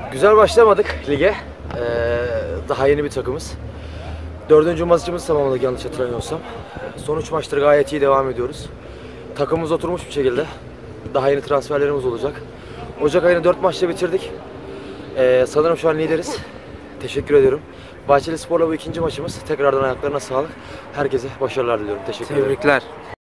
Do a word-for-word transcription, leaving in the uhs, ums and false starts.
Güzel başlamadık lige. Ee, daha yeni bir takımız. Dördüncü maçımız tamamladık yanlış hatırlamıyorsam. Son üç maçtır gayet iyi devam ediyoruz. Takımımız oturmuş bir şekilde. Daha yeni transferlerimiz olacak. Ocak ayını dört maçla bitirdik. Ee, sanırım şu an lideriz. Teşekkür ediyorum. Bahçeli Spor'la bu ikinci maçımız. Tekrardan ayaklarına sağlık. Herkese başarılar diliyorum. Teşekkür ederim. Tebrikler.